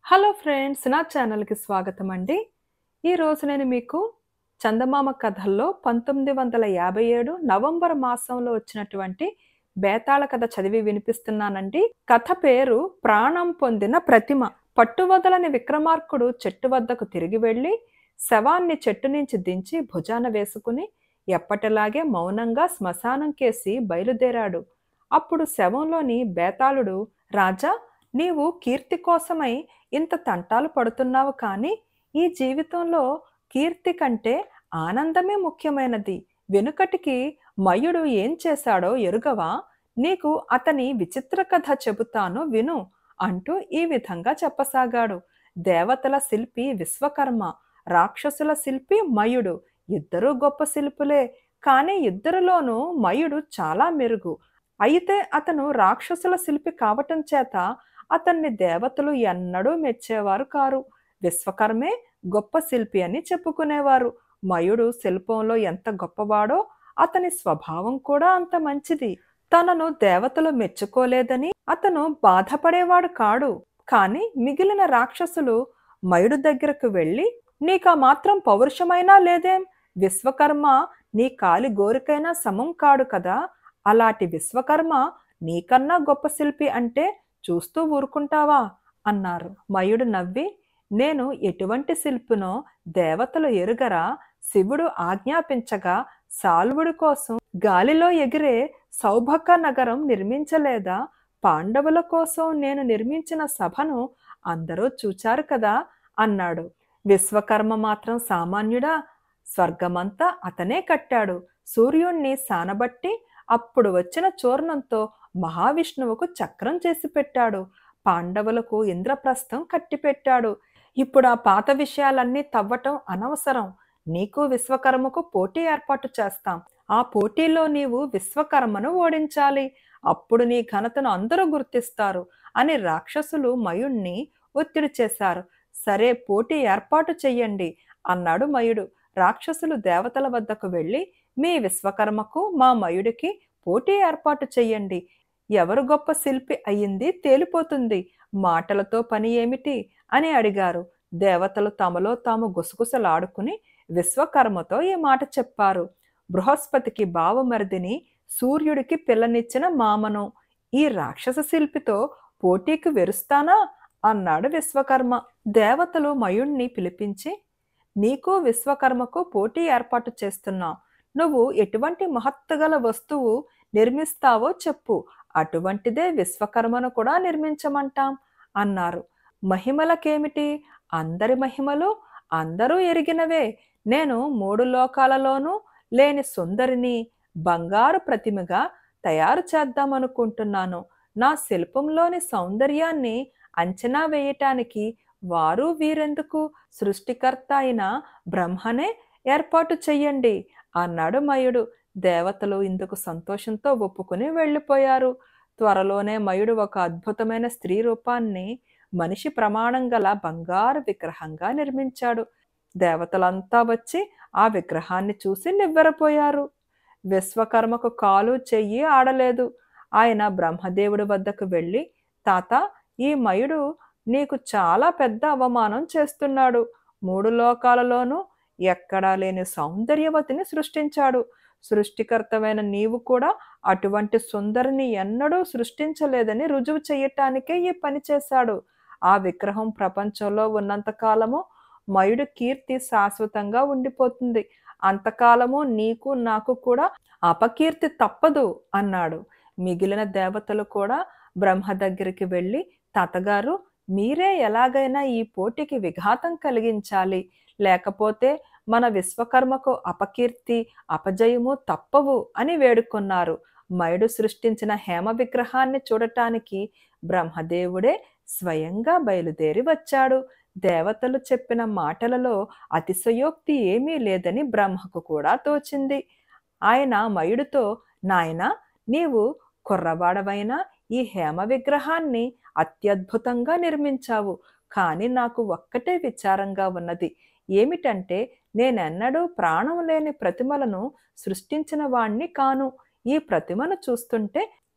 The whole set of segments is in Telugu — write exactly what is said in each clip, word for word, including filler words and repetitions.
హలో ఫ్రెండ్స్, నా ఛానల్‌కి స్వాగతం అండి. ఈరోజు నేను మీకు చందమామ కథల్లో పంతొమ్మిది వందల యాభై ఏడు నవంబర్ మాసంలో వచ్చినటువంటి బేతాళ కథ చదివి వినిపిస్తున్నానండి. కథ పేరు ప్రాణం పొందిన ప్రతిమ. పట్టువదలని విక్రమార్కుడు చెట్టు వద్దకు తిరిగి వెళ్ళి శవాన్ని చెట్టు నుంచి దించి భుజాన వేసుకుని ఎప్పటిలాగే మౌనంగా శ్మశానం కేసి బయలుదేరాడు. అప్పుడు శవంలోని బేతాళుడు, రాజా, నీవు కీర్తి కోసమై ఇంత తంటాలు పడుతున్నావు, కానీ ఈ జీవితంలో కీర్తి కంటే ఆనందమే ముఖ్యమైనది. వెనుకటికి మయుడు ఏం చేశాడో ఎరుగవా? నీకు అతని విచిత్ర కథ చెబుతాను విను అంటూ ఈ విధంగా చెప్పసాగాడు. దేవతల శిల్పి విశ్వకర్మ, రాక్షసుల శిల్పి మయుడు. ఇద్దరూ గొప్ప శిల్పులే, కానీ ఇద్దరిలోనూ మయుడు చాలా మెరుగు. అయితే అతను రాక్షసుల శిల్పి కావటం చేత అతన్ని దేవతలు ఎన్నడూ మెచ్చేవారు కారు. విశ్వకర్మే గొప్ప శిల్పి అని చెప్పుకునేవారు. మయుడు శిల్పంలో ఎంత గొప్పవాడో అతని స్వభావం కూడా అంత మంచిది. తనను దేవతలు మెచ్చుకోలేదని అతను బాధపడేవాడు కాడు. కాని మిగిలిన రాక్షసులు మయుడు దగ్గరకు వెళ్ళి, నీకా మాత్రం పౌరుషమైనా లేదేం? విశ్వకర్మ నీ కాలి గోరికైనా సమం కాడు కదా. అలాంటి విశ్వకర్మ నీకన్నా గొప్ప శిల్పి అంటే చూస్తూ ఊరుకుంటావా అన్నారు. మయుడు నవ్వి, నేను ఎటువంటి శిల్పునో దేవతలు ఎరుగరా? శివుడు ఆజ్ఞాపించగా సాల్వుడి కోసం గాలిలో ఎగిరే సౌభక నగరం నిర్మించలేదా? పాండవుల కోసం నేను నిర్మించిన సభను అందరూ చూచారు కదా అన్నాడు. విశ్వకర్మ మాత్రం సామాన్యుడా? స్వర్గమంతా అతనే కట్టాడు. సూర్యుణ్ణి సానబట్టి అప్పుడు వచ్చిన చూర్ణంతో మహావిష్ణువుకు చక్రం చేసి పెట్టాడు. పాండవులకు ఇంద్రప్రస్థం కట్టిపెట్టాడు. ఇప్పుడు ఆ పాత విషయాలన్నీ తవ్వటం అనవసరం. నీకు విశ్వకర్మకు పోటీ ఏర్పాటు చేస్తాం. ఆ పోటీలో నీవు విశ్వకర్మను ఓడించాలి. అప్పుడు నీ ఘనతను అందరూ గుర్తిస్తారు అని రాక్షసులు మయుణ్ణి ఒత్తిడి చేశారు. సరే, పోటీ ఏర్పాటు చెయ్యండి అన్నాడు మయుడు. రాక్షసులు దేవతల వద్దకు వెళ్ళి, మీ విశ్వకర్మకు మా మయుడికి పోటీ ఏర్పాటు చెయ్యండి. ఎవరు గొప్ప శిల్పి అయ్యింది తేలిపోతుంది. మాటలతో పని ఏమిటి అని అడిగారు. దేవతలు తమలో తాము గుసగుసలాడుకుని విశ్వకర్మతో ఈ మాట చెప్పారు. బృహస్పతికి బావమరిదిని, సూర్యుడికి పిల్లనిచ్చిన మామను ఈ రాక్షస శిల్పితో పోటీకి వెరుస్తానా అన్నాడు విశ్వకర్మ. దేవతలు మయుణ్ణి పిలిపించి, నీకు విశ్వకర్మకు పోటీ ఏర్పాటు చేస్తున్నా. నువ్వు ఎటువంటి మహత్తుగల వస్తువు నిర్మిస్తావో చెప్పు, అటువంటిదే విశ్వకర్మను కూడా నిర్మించమంటాం అన్నారు. మహిమలకేమిటి? అందరి మహిమలు అందరూ ఎరిగినవే. నేను మూడు లోకాలలోనూ లేని సుందరిని బంగారు ప్రతిమగా తయారు చేద్దామనుకుంటున్నాను. నా శిల్పంలోని సౌందర్యాన్ని అంచనా వేయటానికి వారు వీరెందుకు, సృష్టికర్త అయిన బ్రహ్మనే ఏర్పాటు చెయ్యండి అన్నాడు మయుడు. దేవతలు ఇందుకు సంతోషంతో ఒప్పుకుని వెళ్ళిపోయారు. త్వరలోనే మయుడు ఒక అద్భుతమైన స్త్రీ రూపాన్ని మనిషి ప్రమాణం గల బంగారు విగ్రహంగా నిర్మించాడు. దేవతలంతా వచ్చి ఆ విగ్రహాన్ని చూసి నివ్వెరపోయారు. విశ్వకర్మకు కాలు చెయ్యి ఆడలేదు. ఆయన బ్రహ్మదేవుడి వద్దకు వెళ్ళి, తాత, ఈ మయుడు నీకు చాలా పెద్ద అవమానం చేస్తున్నాడు. మూడు లోకాలలోనూ ఎక్కడా లేని సౌందర్యవతిని సృష్టించాడు. సృష్టికర్తమైన నీవు కూడా అటువంటి సుందరిని ఎన్నడూ సృష్టించలేదని రుజువు చేయటానికే ఈ పని చేశాడు. ఆ విగ్రహం ప్రపంచంలో ఉన్నంత కాలము మయుడు కీర్తి శాశ్వతంగా ఉండిపోతుంది. అంతకాలము నీకు నాకు కూడా అపకీర్తి తప్పదు అన్నాడు. మిగిలిన దేవతలు కూడా బ్రహ్మ దగ్గరికి వెళ్ళి, తాతగారు, మీరే ఎలాగైనా ఈ పోటీకి విఘాతం కలిగించాలి, లేకపోతే మన విశ్వకర్మకు అపకీర్తి అపజయము తప్పవు అని వేడుకున్నారు. మయుడు సృష్టించిన హేమ విగ్రహాన్ని చూడటానికి బ్రహ్మదేవుడే స్వయంగా బయలుదేరి వచ్చాడు. దేవతలు చెప్పిన మాటలలో అతిశయోక్తి ఏమీ లేదని బ్రహ్మకు కూడా తోచింది. ఆయన మయుడితో, నాయనా, నీవు కుర్రవాడవైనా ఈ హేమ విగ్రహాన్ని అత్యద్భుతంగా నిర్మించావు. కానీ నాకు ఒక్కటే విచారంగా ఉన్నది. ఏమిటంటే, నేనెన్నడూ ప్రాణం లేని ప్రతిమలను సృష్టించిన వాణ్ణి కాను. ఈ ప్రతిమను చూస్తుంటే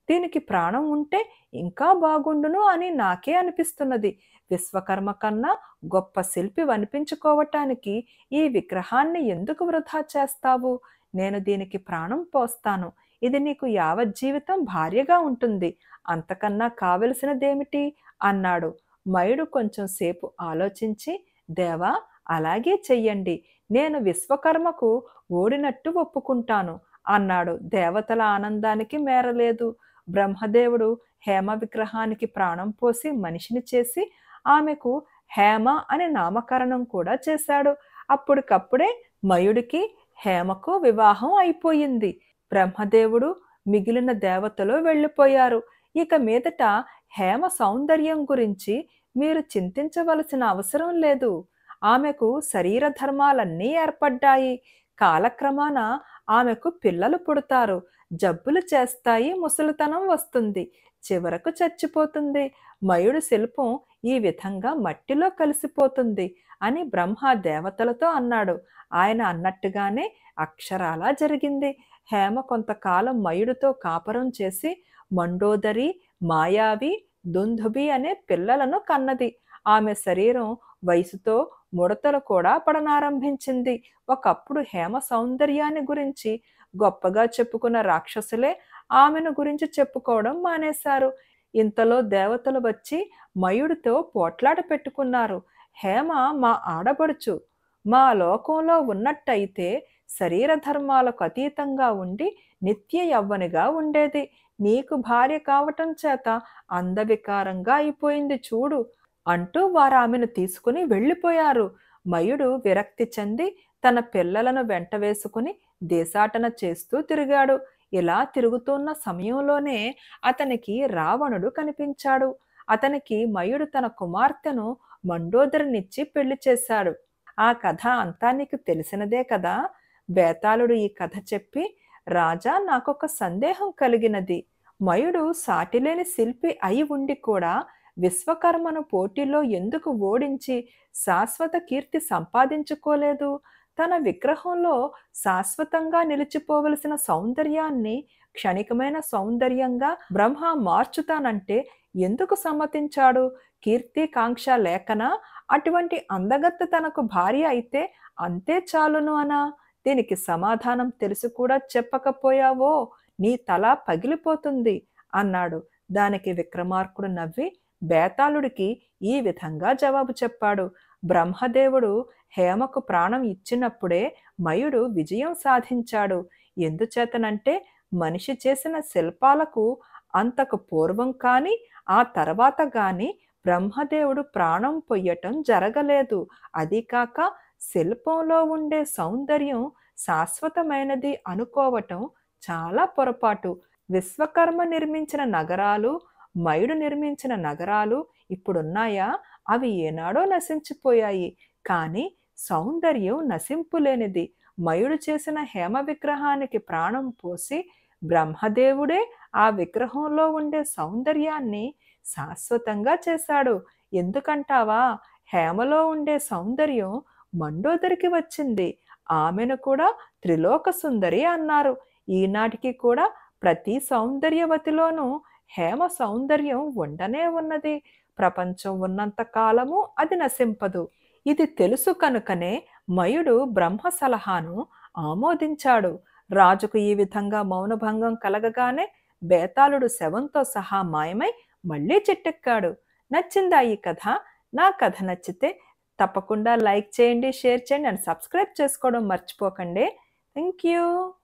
దీనికి ప్రాణం ఉంటే ఇంకా బాగుండును అని నాకే అనిపిస్తున్నది. విశ్వకర్మ కన్నా గొప్ప శిల్పి అనిపించుకోవటానికి ఈ విగ్రహాన్ని ఎందుకు వృధా చేస్తావు? నేను దీనికి ప్రాణం పోస్తాను. ఇది నీకు యావజ్జీవితం భార్యగా ఉంటుంది. అంతకన్నా కావలసినదేమిటి? అన్నాడు. మయుడు కొంచెం సేపు ఆలోచించి, దేవా, అలాగే చెయ్యండి. నేను విశ్వకర్మకు ఓడినట్టు ఒప్పుకుంటాను అన్నాడు. దేవతల ఆనందానికి మేరలేదు. బ్రహ్మదేవుడు హేమ విగ్రహానికి ప్రాణం పోసి మనిషిని చేసి ఆమెకు హేమ అని నామకరణం కూడా చేశాడు. అప్పటికప్పుడే మయుడికి హేమకు వివాహం అయిపోయింది. బ్రహ్మదేవుడు మిగిలిన దేవతలు వెళ్ళిపోయారు. ఇక మీదట హేమ సౌందర్యం గురించి మీరు చింతించవలసిన అవసరం లేదు. ఆమెకు శరీర ధర్మాలన్నీ ఏర్పడ్డాయి. కాలక్రమాన ఆమెకు పిల్లలు పుడతారు. జబ్బులు చేస్తాయి. ముసలితనం వస్తుంది. చివరకు చచ్చిపోతుంది. మయుడి శిల్పం ఈ విధంగా మట్టిలో కలిసిపోతుంది అని బ్రహ్మ దేవతలతో అన్నాడు. ఆయన అన్నట్టుగానే అక్షరాలా జరిగింది. హేమ కొంతకాలం మయుడితో కాపురం చేసి మండోదరి, మాయావి, దుందుభి అనే పిల్లలను కన్నది. ఆమె శరీరం వయసుతో ముడతలు కూడా పడనారంభించింది. ఒకప్పుడు హేమ సౌందర్యాన్ని గురించి గొప్పగా చెప్పుకున్న రాక్షసులే ఆమెను గురించి చెప్పుకోవడం మానేశారు. ఇంతలో దేవతలు వచ్చి మయుడితో పోట్లాట పెట్టుకున్నారు. హేమ మా ఆడబడుచు. మా లోకంలో ఉన్నట్టయితే శరీర ధర్మాలకు అతీతంగా ఉండి నిత్య యవ్వనిగా ఉండేది. నీకు భార్య కావటం చేత అందవికారంగా అయిపోయింది చూడు అంటూ వారు ఆమెను తీసుకుని వెళ్ళిపోయారు. మయుడు విరక్తి చెంది తన పిల్లలను వెంట వేసుకుని దేశాటన చేస్తూ తిరిగాడు. ఇలా తిరుగుతున్న సమయంలోనే అతనికి రావణుడు కనిపించాడు. అతనికి మయుడు తన కుమార్తెను మండోదరినిచ్చి పెళ్లి చేశాడు. ఆ కథ అంతా నీకు తెలిసినదే కదా. బేతాళుడు ఈ కథ చెప్పి, రాజా, నాకొక సందేహం కలిగినది. మయుడు సాటిలేని శిల్పి అయి ఉండి కూడా విశ్వకర్మను పోటీలో ఎందుకు ఓడించి శాశ్వత కీర్తి సంపాదించుకోలేదు? తన విగ్రహంలో శాశ్వతంగా నిలిచిపోవలసిన సౌందర్యాన్ని క్షణికమైన సౌందర్యంగా బ్రహ్మ మార్చుతానంటే ఎందుకు సమ్మతించాడు? కీర్తి కాంక్ష లేకనా? అటువంటి అందగత్తె తనకు భార్య అయితే అంతే చాలును అనా? దీనికి సమాధానం తెలిసి కూడా చెప్పకపోయావో నీ తల పగిలిపోతుంది అన్నాడు. దానికి విక్రమార్కుడు నవ్వి బేతాళుడికి ఈ విధంగా జవాబు చెప్పాడు. బ్రహ్మదేవుడు హేమకు ప్రాణం ఇచ్చినప్పుడే మయుడు విజయం సాధించాడు. ఎందుచేతనంటే మనిషి చేసిన శిల్పాలకు అంతకు పూర్వం కాని ఆ తర్వాత గాని బ్రహ్మదేవుడు ప్రాణం పొయ్యటం జరగలేదు. అది కాక శిల్పంలో ఉండే సౌందర్యం శాశ్వతమైనది అనుకోవటం చాలా పొరపాటు. విశ్వకర్మ నిర్మించిన నగరాలు, మయుడు నిర్మించిన నగరాలు ఇప్పుడున్నాయా? అవి ఏనాడో నశించిపోయాయి. కానీ సౌందర్యం నశింపులేనిది. మయుడు చేసిన హేమ విగ్రహానికి ప్రాణం పోసి బ్రహ్మదేవుడే ఆ విగ్రహంలో ఉండే సౌందర్యాన్ని శాశ్వతంగా చేశాడు. ఎందుకంటావా? హేమలో ఉండే సౌందర్యం మండోదరికి వచ్చింది. ఆమెను కూడా త్రిలోక సుందరి అన్నారు. ఈనాటికి కూడా ప్రతి సౌందర్యవతిలోనూ హేమ సౌందర్యం ఉండనే ఉన్నది. ప్రపంచం ఉన్నంత కాలము అది నశింపదు. ఇది తెలుసు కనుకనే మయుడు బ్రహ్మ సలహాను ఆమోదించాడు. రాజుకు ఈ విధంగా మౌనభంగం కలగగానే బేతాళుడు శవంతో సహా మాయమై మళ్ళీ చెట్టెక్కాడు. నచ్చిందా ఈ కథ? నా కథ నచ్చితే తప్పకుండా లైక్ చేయండి, షేర్ చేయండి అండ్ సబ్స్క్రైబ్ చేసుకోవడం మర్చిపోకండి. Thank you.